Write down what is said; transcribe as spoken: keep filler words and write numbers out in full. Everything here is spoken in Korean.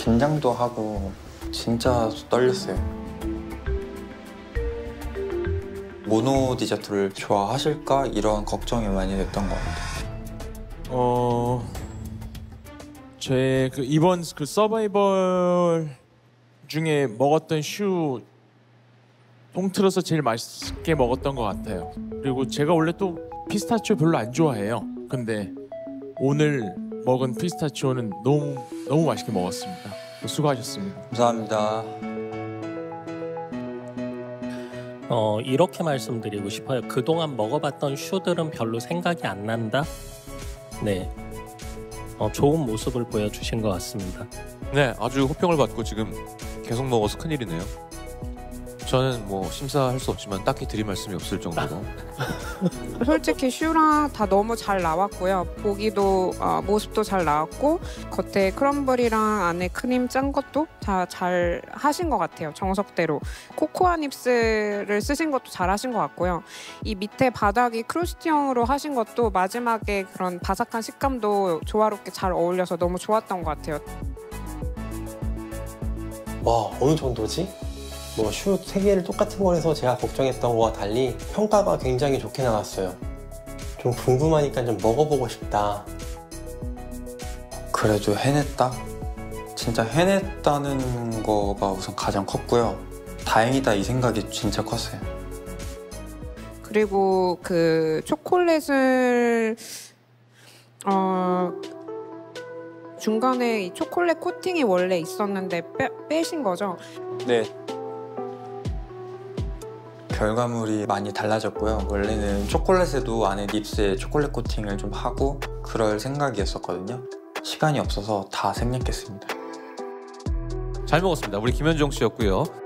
긴장도 하고 진짜 떨렸어요. 모노 디저트를 좋아하실까? 이런 걱정이 많이 됐던 것 같아요. 어... 제 그 이번 그 서바이벌 중에 먹었던 슈 통틀어서 제일 맛있게 먹었던 것 같아요. 그리고 제가 원래 또 피스타치오 별로 안 좋아해요. 근데 오늘 먹은 피스타치오는 너무 너무 맛있게 먹었습니다. 수고하셨습니다. 감사합니다. 어, 이렇게 말씀드리고 싶어요. 그동안 먹어봤던 슈들은 별로 생각이 안 난다. 네, 어, 좋은 모습을 보여주신 것 같습니다. 네, 아주 호평을 받고 지금 계속 먹어서 큰일이네요. 저는 뭐 심사할 수 없지만 딱히 드릴 말씀이 없을 정도로. 솔직히 슈랑 다 너무 잘 나왔고요. 보기도 어, 모습도 잘 나왔고 겉에 크럼블이랑 안에 크림 짠 것도 다 잘 하신 것 같아요. 정석대로 코코아 닙스를 쓰신 것도 잘 하신 것 같고요. 이 밑에 바닥이 크루스티형으로 하신 것도 마지막에 그런 바삭한 식감도 조화롭게 잘 어울려서 너무 좋았던 것 같아요. 와, 어느 정도지? 뭐 슈 세 개를 똑같은 걸 해서 제가 걱정했던 거와 달리 평가가 굉장히 좋게 나왔어요. 좀 궁금하니까 좀 먹어보고 싶다. 그래도 해냈다? 진짜 해냈다는 거가 우선 가장 컸고요. 다행이다 이 생각이 진짜 컸어요. 그리고 그 초콜릿을 어 중간에 이 초콜릿 코팅이 원래 있었는데 빼, 빼신 거죠? 네. 결과물이 많이 달라졌고요. 원래는 초콜릿에도 안에 닙스에 초콜릿 코팅을 좀 하고 그럴 생각이었었거든요. 시간이 없어서 다 생략했습니다. 잘 먹었습니다. 우리 김현정 씨였고요.